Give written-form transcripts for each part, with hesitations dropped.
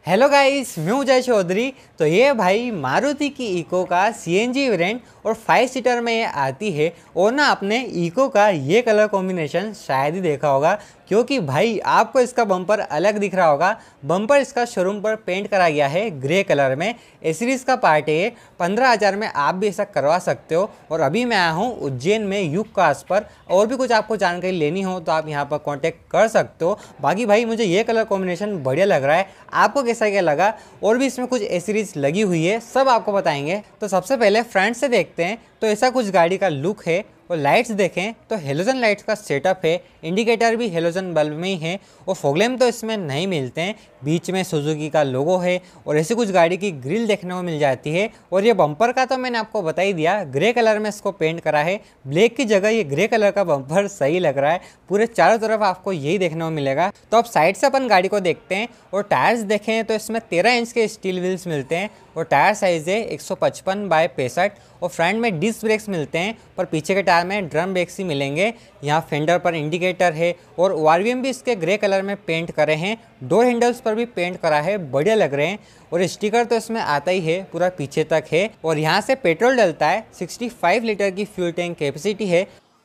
Hello guys, मैं हूं जय चौधरी। तो ये भाई मारुति की इको का सीएनजी वेरिएंट और 5 सीटर में ये आती है। और ना आपने इको का ये कलर कॉम्बिनेशन शायद ही देखा होगा, क्योंकि भाई आपको इसका बम्पर अलग दिख रहा होगा। बम्पर इसका शोरूम पर पेंट करा गया है ग्रे कलर में। एस सीरीज़ का पार्ट है। 15,000 में आप भी ऐसा करवा सकते हो। और अभी मैं आया हूँ उज्जैन में युग कास्ट पर। और भी कुछ आपको जानकारी लेनी हो तो आप यहाँ पर कांटेक्ट कर सकते हो। बाकी भाई मुझे ये कलर कॉम्बिनेशन बढ़िया लग रहा है। आपको कैसा क्या लगा? और भी इसमें कुछ एसेसरीज लगी हुई है, सब आपको बताएंगे। तो सबसे पहले फ्रंट से देखते हैं। तो ऐसा कुछ गाड़ी का लुक है। और लाइट्स देखें तो हेलोजन लाइट्स का सेटअप है। इंडिकेटर भी हेलोजन बल्ब में ही है। और फॉगलैम्प तो इसमें नहीं मिलते हैं। बीच में सुजुकी का लोगो है। और ऐसी कुछ गाड़ी की ग्रिल देखने को मिल जाती है। और ये बम्पर का तो मैंने आपको बता ही दिया, ग्रे कलर में इसको पेंट करा है। ब्लैक की जगह ये ग्रे कलर का बम्पर सही लग रहा है। पूरे चारों तरफ आपको यही देखने को मिलेगा। तो अब साइड से अपन गाड़ी को देखते हैं। और टायर्स देखें तो इसमें 13 इंच के स्टील व्हील्स मिलते हैं। और टायर साइज़ है 155/65। और फ्रंट में डिस्क ब्रेक्स मिलते हैं, पर पीछे के टायर में ड्रम ब्रेक्स ही मिलेंगे। यहाँ फेंडर पर इंडिकेटर है। और ओआरवीएम भी इसके ग्रे कलर में पेंट करे हैं। डोर हैंडल्स पर भी पेंट करा है, बढ़िया लग रहे हैं। और स्टिकर तो इसमें आता ही है, पूरा पीछे तक है। और यहाँ से पेट्रोल डलता है। 65 लीटर की फ्यूल टैंक कैपेसिटी है।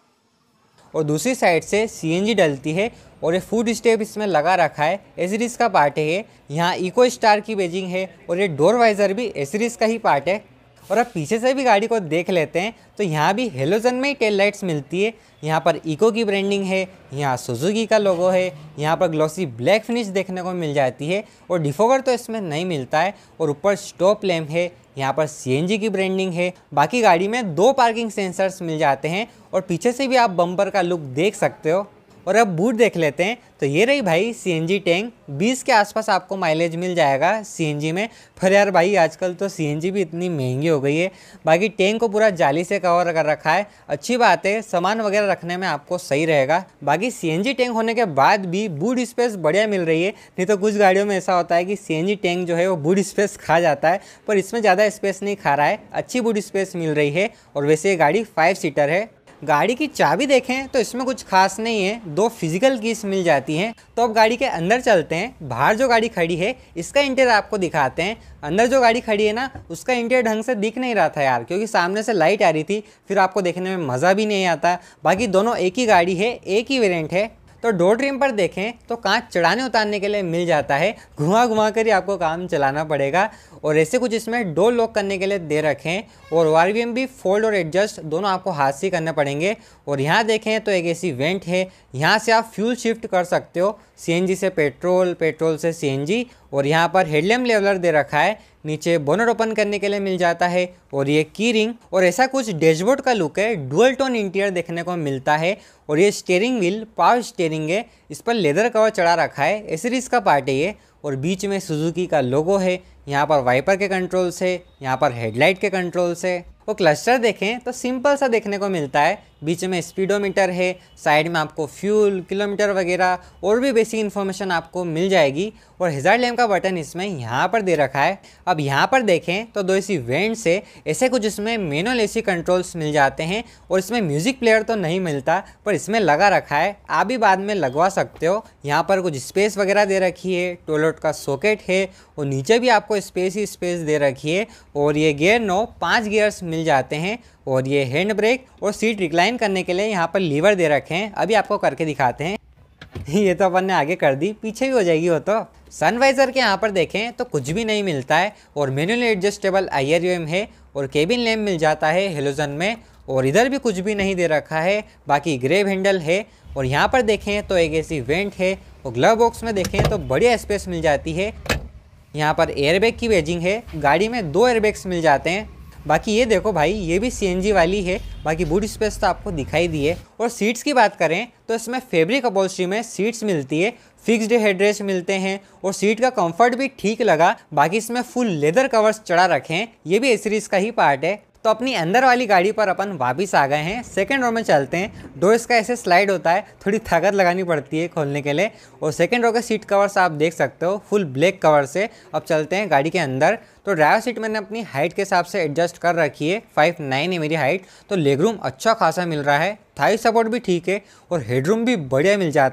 और दूसरी साइड से सीएनजी डलती है। और ये फूड स्टेप इसमें लगा रखा है, एसीरीज का पार्ट है ये। यहाँ इको स्टार की बैजिंग है। और ये डोर वाइजर भी एसीरीज का ही पार्ट है। और अब पीछे से भी गाड़ी को देख लेते हैं। तो यहाँ भी हेलोजन में ही टेल लाइट्स मिलती है। यहाँ पर इको की ब्रांडिंग है। यहाँ सुजुकी का लोगो है। यहाँ पर ग्लॉसी ब्लैक फिनिश देखने को मिल जाती है। और डिफोगर तो इसमें नहीं मिलता है। और ऊपर स्टॉप लैम्प है। यहाँ पर सीएनजी की ब्रांडिंग है। बाकी गाड़ी में 2 पार्किंग सेंसर्स मिल जाते हैं। और पीछे से भी आप बम्पर का लुक देख सकते हो। और अब बूट देख लेते हैं। तो ये रही भाई सीएनजी टैंक। 20 के आसपास आपको माइलेज मिल जाएगा सीएनजी में। पर यार भाई आजकल तो सीएनजी भी इतनी महंगी हो गई है। बाकी टैंक को पूरा जाली से कवर कर रखा है, अच्छी बात है। सामान वगैरह रखने में आपको सही रहेगा। बाकी सीएनजी टैंक होने के बाद भी बूट स्पेस बढ़िया मिल रही है। नहीं तो कुछ गाड़ियों में ऐसा होता है कि सीएनजी टैंक जो है वो बूट स्पेस खा जाता है, पर इसमें ज़्यादा स्पेस नहीं खा रहा है, अच्छी बूट स्पेस मिल रही है। और वैसे ये गाड़ी 5 सीटर है। गाड़ी की चाबी देखें तो इसमें कुछ खास नहीं है, 2 फिजिकल कीज मिल जाती हैं। तो अब गाड़ी के अंदर चलते हैं। बाहर जो गाड़ी खड़ी है इसका इंटीरियर आपको दिखाते हैं। अंदर जो गाड़ी खड़ी है ना, उसका इंटीरियर ढंग से दिख नहीं रहा था यार, क्योंकि सामने से लाइट आ रही थी, फिर आपको देखने में मज़ा भी नहीं आता। बाकी दोनों एक ही गाड़ी है, एक ही वेरिएंट है। तो डोर ट्रिम पर देखें तो कांच चढ़ाने उतारने के लिए मिल जाता है। घुमा घुमा कर ही आपको काम चलाना पड़ेगा। और ऐसे कुछ इसमें डोर लॉक करने के लिए दे रखे हैं। और ओआरवीएम भी फोल्ड और एडजस्ट दोनों आपको हाथ से करने पड़ेंगे। और यहाँ देखें तो एक ऐसी वेंट है, यहाँ से आप फ्यूल शिफ्ट कर सकते हो, सीएनजी से पेट्रोल, पेट्रोल से सीएनजी। और यहाँ पर हेडलैम्प लेवलर दे रखा है। नीचे बोनट ओपन करने के लिए मिल जाता है। और ये की रिंग। और ऐसा कुछ डैशबोर्ड का लुक है, डुअल टोन इंटीरियर देखने को मिलता है। और ये स्टीयरिंग व्हील पावर स्टीयरिंग है, इस पर लेदर कवर चढ़ा रखा है, एसीरीज का पार्ट है ये। और बीच में सुजुकी का लोगो है। यहाँ पर वाइपर के कंट्रोल्स है, यहाँ पर हेडलाइट के कंट्रोल्स है। वो क्लस्टर देखें तो सिंपल सा देखने को मिलता है। बीच में स्पीडोमीटर है, साइड में आपको फ्यूल, किलोमीटर वगैरह और भी बेसिक इन्फॉर्मेशन आपको मिल जाएगी। और हैजार्ड लैम्प का बटन इसमें यहाँ पर दे रखा है। अब यहाँ पर देखें तो 2 ऐसी वेंट्स है, ऐसे कुछ इसमें मैनुअल एसी कंट्रोल्स मिल जाते हैं। और इसमें म्यूजिक प्लेयर तो नहीं मिलता, पर इसमें लगा रखा है, आप भी बाद में लगवा सकते हो। यहाँ पर कुछ स्पेस वगैरह दे रखी है, टॉयलेट का सॉकेट है। और नीचे भी आपको स्पेस ही स्पेस दे रखी है। और ये गियर नो 5 गियर्स मिल जाते हैं। और ये हैंड ब्रेक और सीट रिक्लाइन करने के लिए यहाँ पर लीवर दे रखे हैं, अभी आपको करके दिखाते हैं। ये तो अपन ने आगे कर दी, पीछे भी हो जाएगी वो तो। सनवाइजर के यहाँ पर देखें तो कुछ भी नहीं मिलता है। और मैनुअली एडजस्टेबल IRUM है। और केबिन लैम्प मिल जाता है हेलोजन में। और इधर भी कुछ भी नहीं दे रखा है, बाकी ग्रेव हैंडल है। और यहाँ पर देखें तो एक ऐसी वेंट है। और ग्लव बॉक्स में देखें तो बढ़िया स्पेस मिल जाती है। यहाँ पर एयरबैग की बैजिंग है, गाड़ी में 2 एयरबैग्स मिल जाते हैं। बाकी ये देखो भाई, ये भी सीएनजी वाली है। बाकी बूट स्पेस तो आपको दिखाई दी है। और सीट्स की बात करें तो इसमें फैब्रिक अपॉल्स्ट्री में सीट्स मिलती है, फिक्स्ड हेडरेस्ट मिलते हैं। और सीट का कंफर्ट भी ठीक लगा। बाकी इसमें फुल लेदर कवर्स चढ़ा रखे हैं, ये भी एसीरीज का ही पार्ट है। तो अपनी अंदर वाली गाड़ी पर अपन वापस आ गए हैं। सेकंड रो में चलते हैं। डोर इसका ऐसे स्लाइड होता है, थोड़ी ताकत लगानी पड़ती है खोलने के लिए। और सेकंड रो के सीट कवर्स आप देख सकते हो, फुल ब्लैक कवर से। अब चलते हैं गाड़ी के अंदर। तो ड्राइवर सीट मैंने अपनी हाइट के हिसाब से एडजस्ट कर रखी है, 5'9" है मेरी हाइट। तो लेग रूम अच्छा खासा मिल रहा है, थाई सपोर्ट भी ठीक है। और हेडरूम भी बढ़िया मिल जाता है।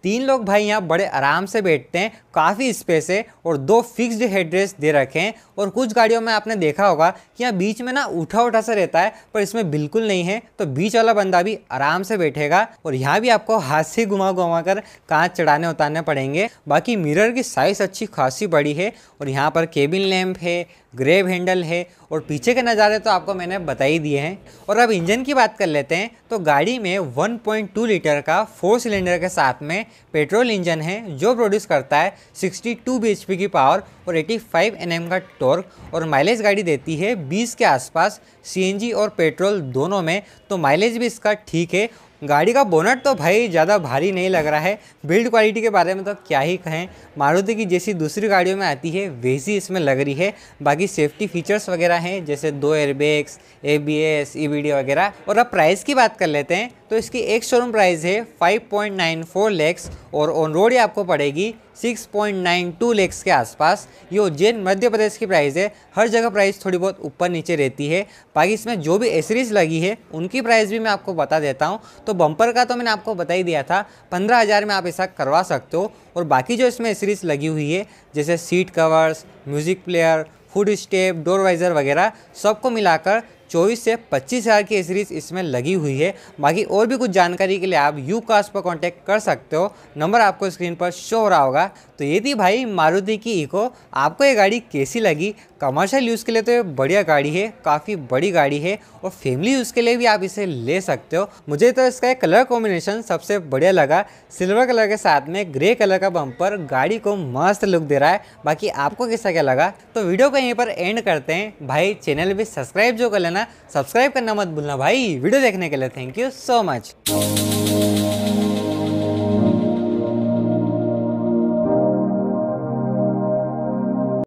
3 लोग भाई यहाँ बड़े आराम से बैठते हैं, काफ़ी स्पेस है और 2 फिक्स्ड हेडरेस्ट दे रखे हैं। और कुछ गाड़ियों में आपने देखा होगा कि यहाँ बीच में ना उठा उठा सा रहता है, पर इसमें बिल्कुल नहीं है, तो बीच वाला बंदा भी आराम से बैठेगा। और यहाँ भी आपको हाथ से घुमा घुमा कर कांच चढ़ाने उतारने पड़ेंगे। बाकी मिरर की साइज अच्छी खासी बड़ी है और यहाँ पर केबिन लैंप है, ग्रेब हैंडल है और पीछे के नज़ारे तो आपको मैंने बता ही दिए हैं। और अब इंजन की बात कर लेते हैं, तो गाड़ी में 1.2 लीटर का 4 सिलेंडर के साथ में पेट्रोल इंजन है जो प्रोड्यूस करता है 62 bhp की पावर और 85 Nm का टॉर्क। और माइलेज गाड़ी देती है 20 के आसपास, सीएनजी और पेट्रोल दोनों में, तो माइलेज भी इसका ठीक है। गाड़ी का बोनट तो भाई ज़्यादा भारी नहीं लग रहा है। बिल्ड क्वालिटी के बारे में तो क्या ही कहें, मारुति की जैसी दूसरी गाड़ियों में आती है वैसी इसमें लग रही है। बाकी सेफ्टी फीचर्स वगैरह हैं जैसे 2 एयरबैग्स, ABS, EBD वगैरह। और अब प्राइस की बात कर लेते हैं, तो इसकी एक शोरूम प्राइस है 5.94 लाख और ऑन रोड ये आपको पड़ेगी 6.92 लाख के आसपास। ये उज्जैन मध्य प्रदेश की प्राइस है। हर जगह प्राइस थोड़ी बहुत ऊपर नीचे रहती है। बाकी इसमें जो भी एसरीज लगी है उनकी प्राइस भी मैं आपको बता देता हूँ। तो बम्पर का तो मैंने आपको बता ही दिया था, 15,000 में आप ऐसा करवा सकते हो। और बाकी जो इसमें एसरीज लगी हुई है जैसे seat covers, music player, foot step, door visor वगैरह, सबको मिलाकर 24 से 25,000 की एसरीज इसमें लगी हुई है। बाकी और भी कुछ जानकारी के लिए आप यूकार्स पर कांटेक्ट कर सकते हो, नंबर आपको स्क्रीन पर शो हो रहा होगा। तो ये थी भाई मारुति की इको। आपको ये गाड़ी कैसी लगी? कमर्शियल यूज़ के लिए तो ये बढ़िया गाड़ी है, काफ़ी बड़ी गाड़ी है और फैमिली यूज़ के लिए भी आप इसे ले सकते हो। मुझे तो इसका एक कलर कॉम्बिनेशन सबसे बढ़िया लगा, सिल्वर कलर के साथ में ग्रे कलर का बम्पर गाड़ी को मस्त लुक दे रहा है। बाकी आपको कैसा क्या लगा? तो वीडियो को यहीं पर एंड करते हैं। भाई चैनल भी सब्सक्राइब जो कर लेना, सब्सक्राइब करना मत भूलना भाई। वीडियो देखने के लिए थैंक यू सो मच।